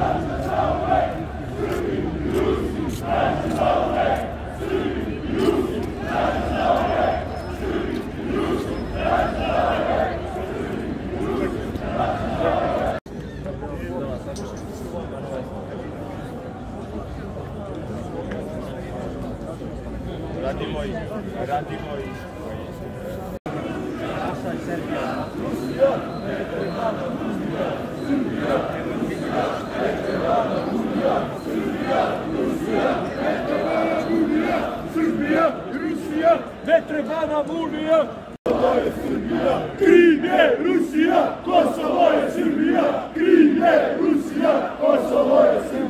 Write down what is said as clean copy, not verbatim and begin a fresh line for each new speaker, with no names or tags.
Radi moji.
Naša je Srbija.
Srbija, Rusija, ne treba nam unija. Kosovo je Srbija, Krim je Rusija, Kosovo je Srbija, Krim je Rusija, Kosovo je Srbija.